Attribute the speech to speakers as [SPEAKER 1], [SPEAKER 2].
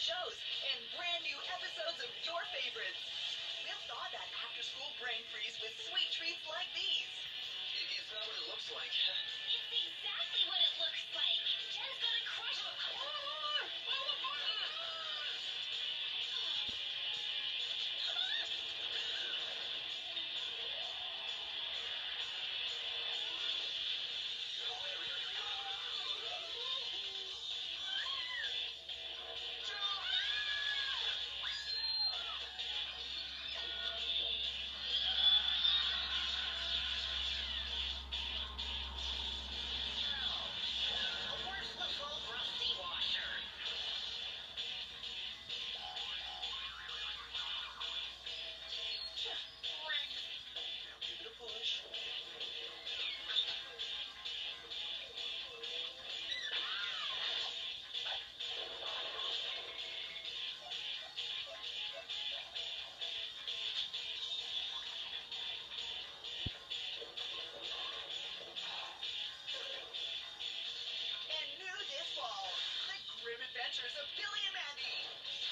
[SPEAKER 1] shows and brand new episodes of your favorites. We'll thaw that after-school brain freeze with sweet treats like these.
[SPEAKER 2] It's not what it looks like.
[SPEAKER 3] It's exactly what it looks like. Jen's gonna crush it.
[SPEAKER 1] And new this fall, the grim adventures of Billy and Mandy.